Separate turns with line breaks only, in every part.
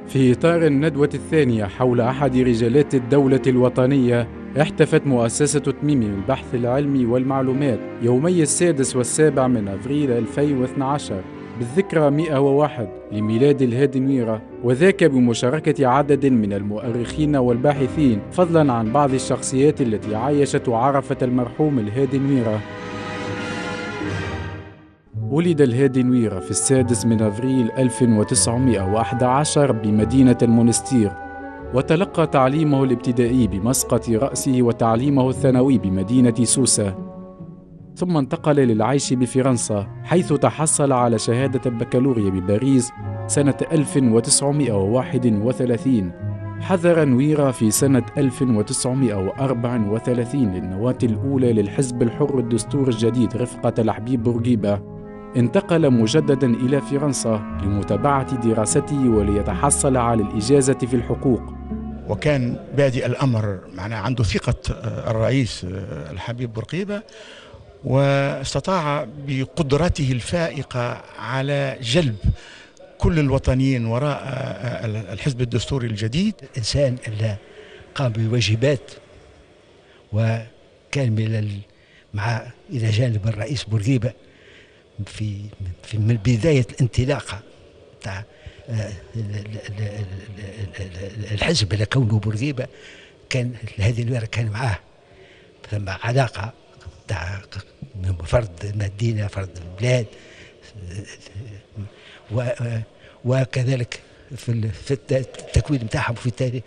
في إطار الندوة الثانية حول أحد رجالات الدولة الوطنية، احتفت مؤسسة تميم للبحث العلمي والمعلومات يومي 6 و7 من أفريل 2012 بالذكرى 101 لميلاد الهادي نويرة، وذاك بمشاركة عدد من المؤرخين والباحثين، فضلا عن بعض الشخصيات التي عايشت وعرفت المرحوم الهادي نويرة. ولد الهادي نويرة في 6 من أفريل 1911 بمدينة المونستير، وتلقى تعليمه الابتدائي بمسقط رأسه وتعليمه الثانوي بمدينة سوسة، ثم انتقل للعيش بفرنسا حيث تحصل على شهادة البكالوريا بباريس سنة 1931. حضر نويرة في سنة 1934 للنواة الأولى للحزب الحر الدستور الجديد رفقة الحبيب بورقيبة. انتقل مجددا إلى فرنسا لمتابعة دراسته وليتحصل على الإجازة في الحقوق.
وكان بادئ الأمر عنده ثقة الرئيس الحبيب بورقيبة، واستطاع بقدرته الفائقة على جلب كل الوطنيين وراء الحزب الدستوري الجديد.
إنسان اللي قام بواجبات وكان مع إلى جانب الرئيس بورقيبة من بداية الانطلاقة تاع الحزب لكونه بورقيبة، كان الهادي نويرة كان معاه ثم علاقة تاع فرض المدينة فرض البلاد، وكذلك في التكوين نتاعهم في التالي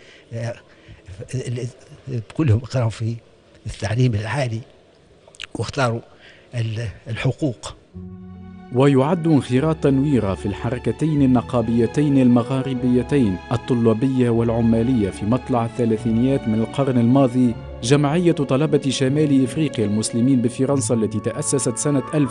كلهم قرأوا في التعليم العالي واختاروا الحقوق.
ويعد انخراط نويرة في الحركتين النقابيتين المغاربيتين الطلابية والعمالية في مطلع الثلاثينيات من القرن الماضي جمعية طلبة شمال إفريقيا المسلمين بفرنسا التي تأسست سنة 1927،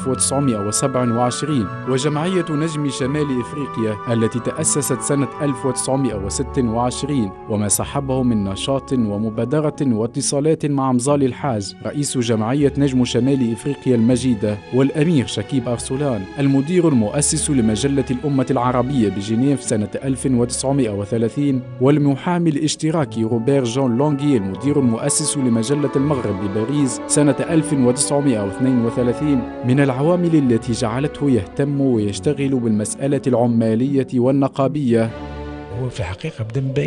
وجمعية نجم شمال إفريقيا التي تأسست سنة 1926، وما صاحبه من نشاط ومبادرة واتصالات مع مزال الحاج رئيس جمعية نجم شمال إفريقيا المجيدة، والأمير شكيب أرسلان المدير المؤسس لمجلة الأمة العربية بجنيف سنة 1930، والمحامي الاشتراكي روبير جون لونغي المدير المؤسس لمجلة المغرب بباريس سنة 1932 من العوامل التي جعلته يهتم ويشتغل بالمسألة العمالية والنقابية.
هو في الحقيقة بدأ من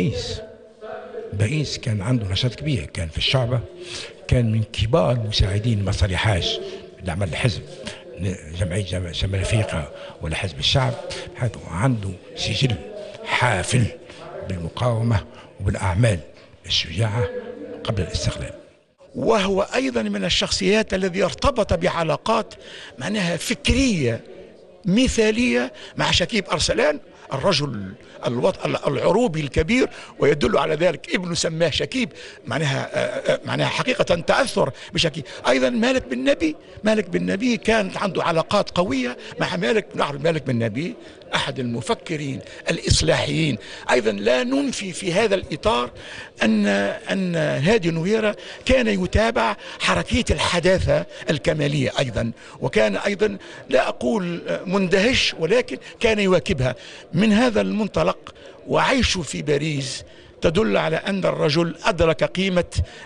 بائيس كان عنده نشاط كبير، كان في الشعبة، كان من كبار المساعدين مصالح حاج لعمل الحزب جمعية شمال أفريقيا ولا حزب الشعب، حيث عنده سجل حافل بالمقاومة وبالأعمال الشجاعة قبل الاستقلال.
وهو أيضا من الشخصيات الذي ارتبط بعلاقات فكرية مثالية مع شكيب أرسلان، الرجل العروبي الكبير، ويدل على ذلك ابنه سماه شكيب، معناها حقيقة تأثر بشكيب. أيضا مالك بن نبي كانت عنده علاقات قوية مع نعرف مالك بن نبي أحد المفكرين الإصلاحيين. أيضا لا ننفي في هذا الإطار أن هادي نويرة كان يتابع حركية الحداثة الكمالية أيضا، وكان أيضا لا أقول مندهش ولكن كان يواكبها. من هذا المنطلق وعيشه في باريس تدل على أن الرجل أدرك قيمة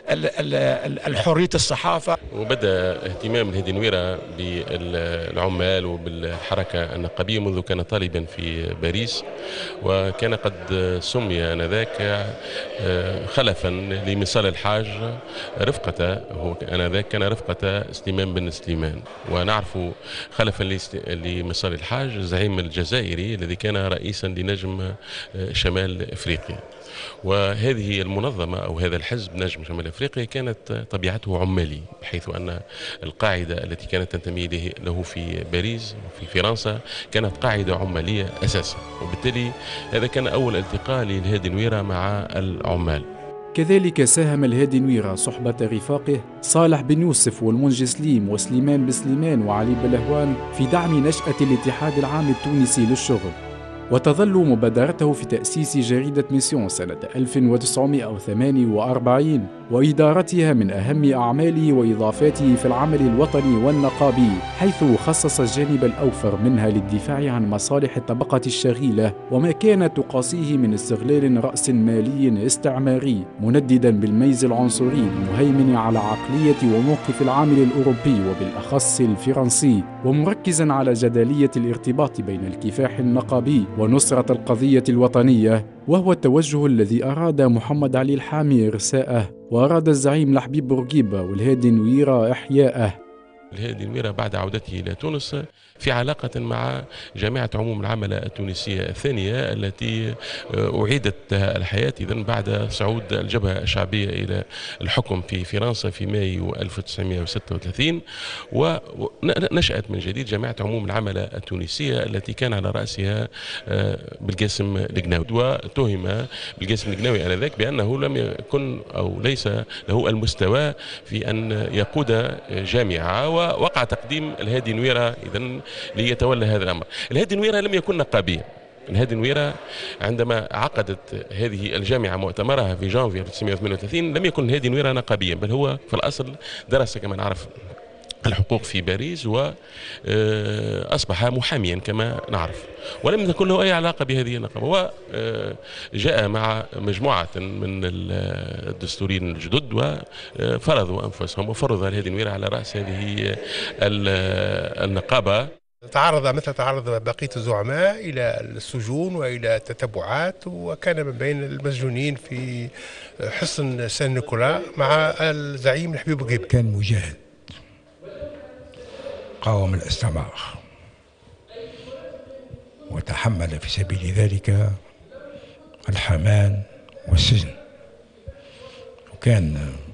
الحرية الصحافة.
وبدأ اهتمام الهادي نويرة بالعمال وبالحركة النقابية منذ كان طالبا في باريس، وكان قد سمي آنذاك خلفا لمصال الحاج رفقة، هو آنذاك كان رفقة سليمان بن سليمان، ونعرف خلفا لمصال الحاج الزعيم الجزائري الذي كان رئيسا لنجم شمال أفريقيا. وهذه المنظمة أو هذا الحزب نجم شمال أفريقيا كانت طبيعته عمالي، بحيث أن القاعدة التي كانت تنتمي له في باريس وفي فرنسا كانت قاعدة عمالية أساسا، وبالتالي هذا كان أول التقاء للهادي نويرة مع العمال.
كذلك ساهم الهادي نويرة صحبة رفاقه صالح بن يوسف والمنجي سليم وسليمان بسليمان وعلي بلهوان في دعم نشأة الاتحاد العام التونسي للشغل، وتظل مبادرته في تأسيس جريدة ميسيون سنة 1948 وإدارتها من أهم أعماله وإضافاته في العمل الوطني والنقابي، حيث خصص الجانب الأوفر منها للدفاع عن مصالح الطبقة الشغيلة وما كانت تقاسيه من استغلال رأس مالي استعماري، منددا بالميز العنصري المهيمن على عقلية وموقف العامل الأوروبي وبالأخص الفرنسي، ومركزا على جدلية الارتباط بين الكفاح النقابي ونصرة القضية الوطنية، وهو التوجه الذي أراد محمد علي الحامي إرساءه، وأراد الزعيم لحبيب بورقيبة والهادي نويرة إحياءه.
الهادي نويرة بعد عودته إلى تونس في علاقة مع جامعة عموم العملة التونسية الثانية التي أعيدت الحياة إذن بعد صعود الجبهة الشعبية إلى الحكم في فرنسا في مايو 1936، ونشأت من جديد جامعة عموم العملة التونسية التي كان على رأسها بالقاسم القناوي، وتهم بالقاسم القناوي آنذاك بأنه لم يكن أو ليس له المستوى في أن يقود جامعة، ووقع تقديم الهادي نويرة إذن ليتولى هذا الأمر. الهادي نويرة لم يكن نقابيا. الهادي نويرة عندما عقدت هذه الجامعة مؤتمرها في جانفي 1938 لم يكن الهادي نويرة نقابيا، بل هو في الأصل درس كما نعرف الحقوق في باريس وأصبح محاميا كما نعرف، ولم تكن له أي علاقة بهذه النقابة، وجاء مع مجموعة من الدستوريين الجدد وفرضوا أنفسهم، وفرض الهادي نويرة على رأس هذه النقابة.
تعرض بقية الزعماء إلى السجون وإلى التتبعات، وكان من بين المسجونين في حصن سان نيكولا مع الزعيم لحبيب بورقيبة.
كان مجاهد قاوم الاستعمار وتحمل في سبيل ذلك الحرمان والسجن، وكان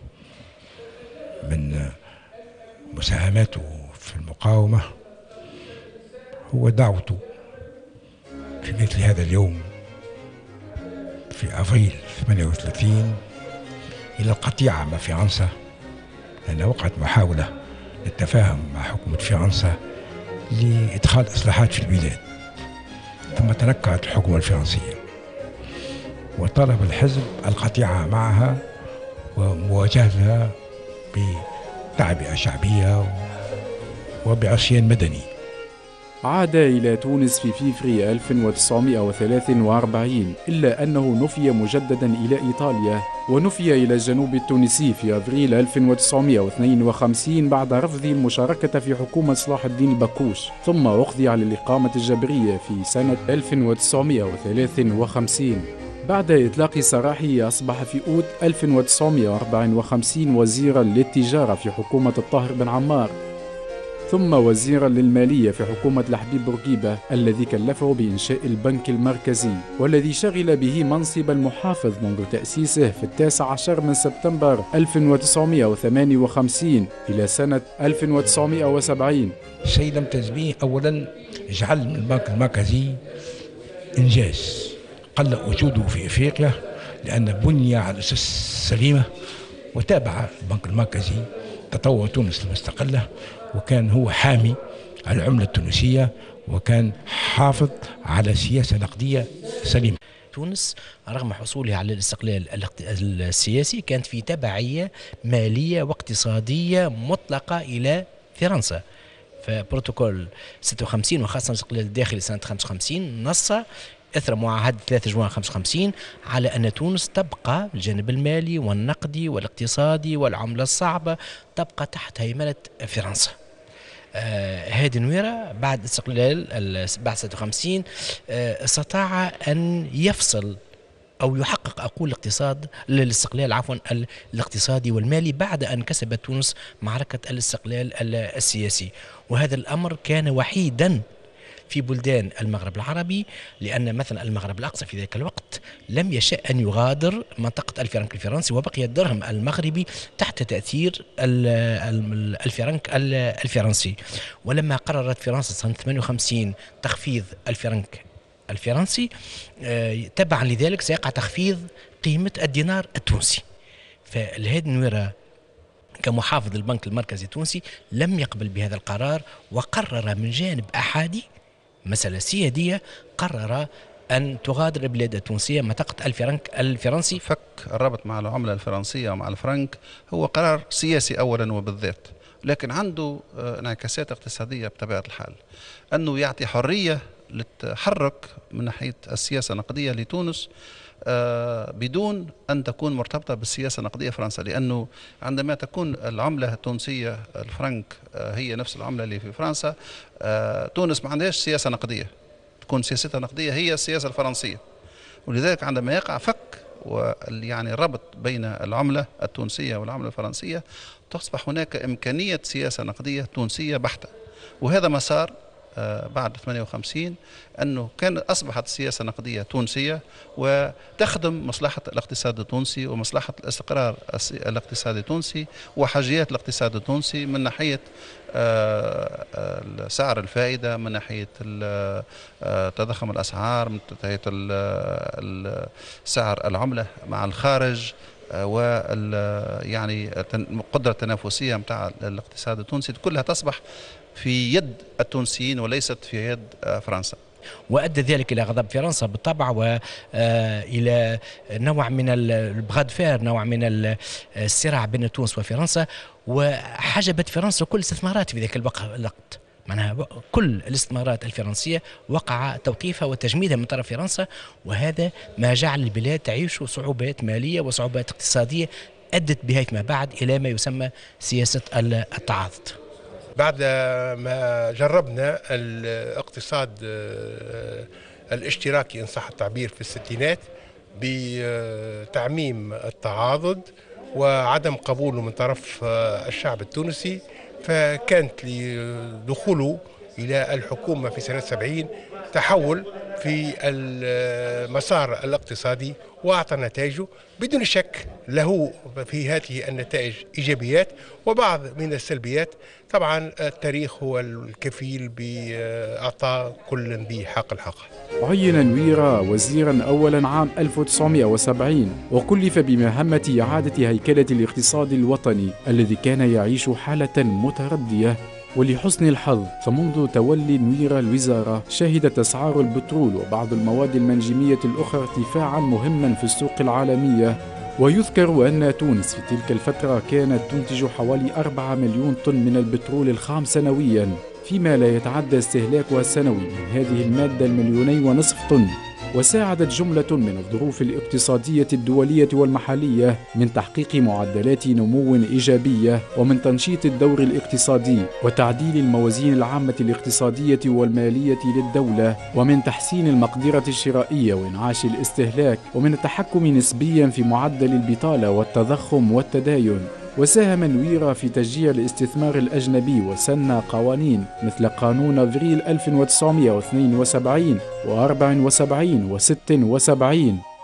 من مساهماته في المقاومة هو دعوته في مثل هذا اليوم في أفريل 38 إلى القطيعة مع فرنسا، لأن وقعت محاولة للتفاهم مع حكومة فرنسا لإدخال إصلاحات في البلاد، ثم تنكرت الحكومة الفرنسية وطلب الحزب القطيعة معها ومواجهتها بتعبئة شعبية وبعصيان مدني.
عاد إلى تونس في فيفري 1943، إلا أنه نفي مجددا إلى إيطاليا، ونفي إلى الجنوب التونسي في أبريل 1952 بعد رفضه المشاركة في حكومة صلاح الدين بكوش، ثم أخضع للإقامة الجبرية في سنة 1953. بعد إطلاق سراحه أصبح في أوت 1954 وزيرا للتجارة في حكومة الطاهر بن عمار، ثم وزيرا للمالية في حكومة لحبيب بورقيبة الذي كلفه بإنشاء البنك المركزي، والذي شغل به منصب المحافظ منذ تأسيسه في 19 من سبتمبر 1958 إلى سنة 1970.
الشيء لم تنتبه أولا جعل البنك المركزي إنجاز قل وجوده في إفريقيا لأن بني على أسس سليمة، وتابع البنك المركزي تطور تونس المستقلة، وكان هو حامي على العملة التونسية، وكان حافظ على سياسة نقدية سليمة.
تونس رغم حصولها على الاستقلال السياسي كانت في تبعية مالية واقتصادية مطلقة إلى فرنسا، فبروتوكول 56 وخاصة الاستقلال الداخلي سنة 55 نص إثر معاهدة 3 جوان 55 على أن تونس تبقى الجانب المالي والنقدي والاقتصادي والعملة الصعبة تبقى تحت هيمنة فرنسا. هادي نويرة بعد استقلال بعد 56 استطاع أن يفصل أو يحقق أقول الاستقلال الاقتصادي والمالي بعد أن كسبت تونس معركة الاستقلال السياسي، وهذا الأمر كان وحيدا في بلدان المغرب العربي، لأن مثلا المغرب الأقصى في ذلك الوقت لم يشأ أن يغادر منطقة الفرنك الفرنسي، وبقي الدرهم المغربي تحت تأثير الفرنك الفرنسي. ولما قررت فرنسا سنة 58 تخفيض الفرنك الفرنسي تبعا لذلك سيقع تخفيض قيمة الدينار التونسي، فالهادي نويرة كمحافظ البنك المركزي التونسي لم يقبل بهذا القرار، وقرر من جانب أحادي مسألة سيادية، قرر أن تغادر البلاد التونسية منطقة الفرنك الفرنسي؟
فك الربط مع العملة الفرنسية ومع الفرنك هو قرار سياسي أولا وبالذات، لكن عنده انعكاسات اقتصادية بطبيعة الحال، أنه يعطي حرية للتحرك من ناحية السياسة النقدية لتونس بدون أن تكون مرتبطة بالسياسة النقدية فرنسا، لأنه عندما تكون العملة التونسية الفرنك هي نفس العملة اللي في فرنسا، تونس ما عندهاش سياسة نقدية، تكون سياستها النقدية هي السياسة الفرنسية، ولذلك عندما يقع فك يعني الربط بين العملة التونسية والعملة الفرنسية تصبح هناك إمكانية سياسة نقدية تونسية بحتة. وهذا مسار بعد 58 أنه أصبحت السياسة النقدية تونسية وتخدم مصلحة الاقتصاد التونسي ومصلحة الاستقرار الاقتصادي التونسي وحاجيات الاقتصاد التونسي من ناحية سعر الفائدة، من ناحية تضخم الأسعار، من ناحية سعر العملة مع الخارج، يعني القدرة التنافسية متاع الاقتصاد التونسي كلها تصبح في يد التونسيين وليست في يد فرنسا.
وأدى ذلك إلى غضب فرنسا بالطبع وإلى نوع من البغاد فير، نوع من الصراع بين تونس وفرنسا، وحجبت فرنسا كل الاستثمارات في ذلك الوقت. معناها كل الاستثمارات الفرنسية وقع توقيفها وتجميدها من طرف فرنسا، وهذا ما جعل البلاد تعيش صعوبات مالية وصعوبات اقتصادية أدت بها فيما بعد إلى ما يسمى سياسة التعاضد.
بعد ما جربنا الاقتصاد الاشتراكي إن صح التعبير في الستينات بتعميم التعاضد وعدم قبوله من طرف الشعب التونسي، فكانت لدخوله إلى الحكومة في سنة 70 تحول في المسار الاقتصادي وأعطى نتائجه. بدون شك له في هذه النتائج إيجابيات وبعض من السلبيات، طبعا التاريخ هو الكفيل بإعطاء كل ذي حق الحق.
عين نويرة وزيرا أولا عام 1970 وكلف بمهمة إعادة هيكلة الاقتصاد الوطني الذي كان يعيش حالة متردية. ولحسن الحظ فمنذ تولي نويرة الوزارة شهدت أسعار البترول وبعض المواد المنجمية الأخرى ارتفاعا مهما في السوق العالمية. ويذكر أن تونس في تلك الفترة كانت تنتج حوالي 4 مليون طن من البترول الخام سنويا، فيما لا يتعدى استهلاكها السنوي من هذه المادة 1.5 مليون طن. وساعدت جملة من الظروف الاقتصادية الدولية والمحلية من تحقيق معدلات نمو إيجابية ومن تنشيط الدور الاقتصادي وتعديل الموازين العامة الاقتصادية والمالية للدولة ومن تحسين المقدرة الشرائية وإنعاش الاستهلاك ومن التحكم نسبيا في معدل البطالة والتضخم والتداين. وساهم نويرة في تشجيع الاستثمار الأجنبي وسن قوانين مثل قانون أفريل 1972 و74 و76